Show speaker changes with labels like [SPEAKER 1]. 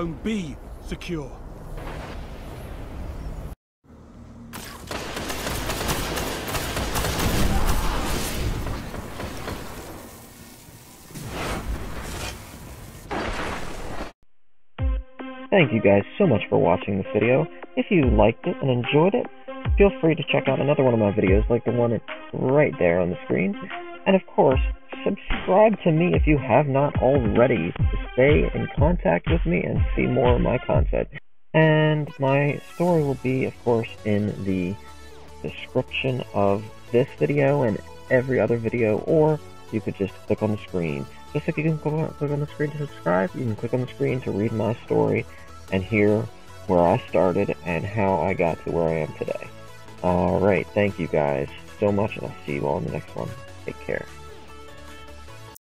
[SPEAKER 1] zone B secure.
[SPEAKER 2] Thank you guys so much for watching this video. If you liked it and enjoyed it, feel free to check out another one of my videos like the one right there on the screen. And of course, subscribe to me if you have not already to stay in contact with me and see more of my content. And my story will be, of course, in the description of this video and every other video, or you could just click on the screen. Just like you can click on the screen to subscribe, you can click on the screen to read my story and hear where I started and how I got to where I am today. Alright, thank you guys so much, and I'll see you all in the next one. Take care.